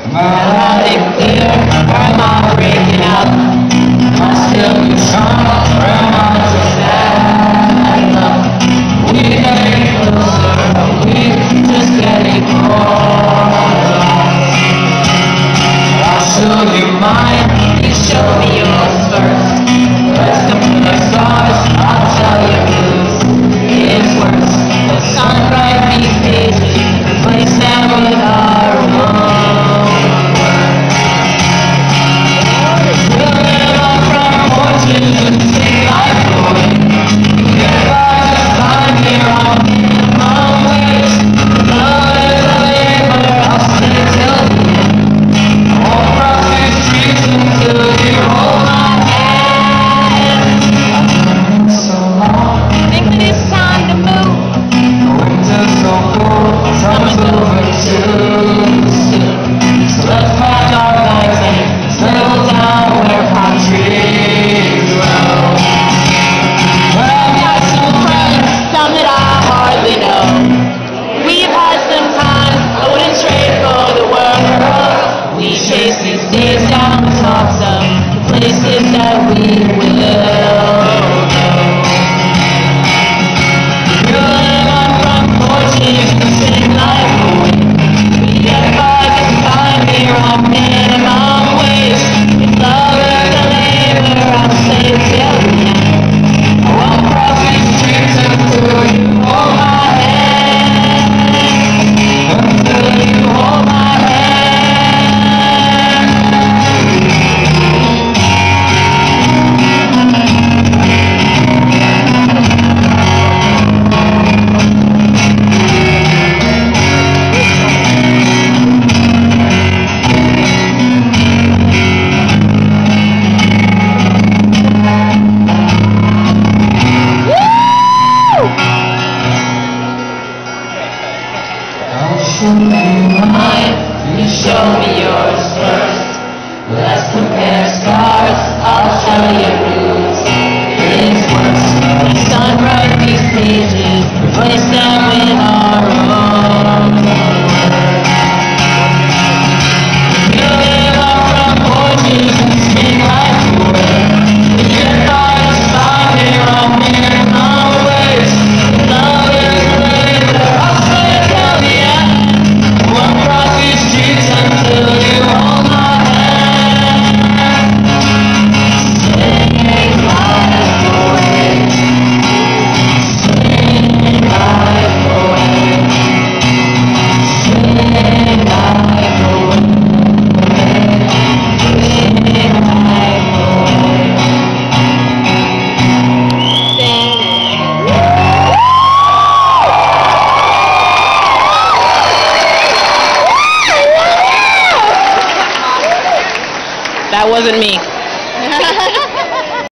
Are they clear, or am I breaking up? Am I still strong, or am I just sad enough? We getting closer, are we just getting closer? I'll show you mine, you show me yours first. Let's compare stars, I'll tell you whose is worse. The sun write these pages, replace them with our own. We'll live on front porches and sing life away. If I just climb here on minimum wage, love is a labor, I'll stay till the end. I won't cross these streets until you hold my hand. I've been so long, thinking it's time to move. The winter's so cold, summer's over too soon. So let's pack our bags and settle down where palm trees grow. Well, I've got some friends, some that I hardly know. We've had some time, I wouldn't trade for the world. We chase these days down the tops of the places that we will go. We'll live on front porches and sing life away. We get by this time here on minimum wage. If love is a labor, I'll stay till the end. I won't cross these streets until you hold my hand. Until you hold my hand. I'll show you mine, you show me yours first. Let's compare stars, I'll show you whose is worse. The sun write these pages, replace them with our own words. We'll live on front porches and sing life away. We get by this time here on minimum wage. Love is a labor, I'll stay till the end. I won't cross these streets until you hold my hand. Sing life away. Sing life away. Sing life away. Sing life away. That wasn't me.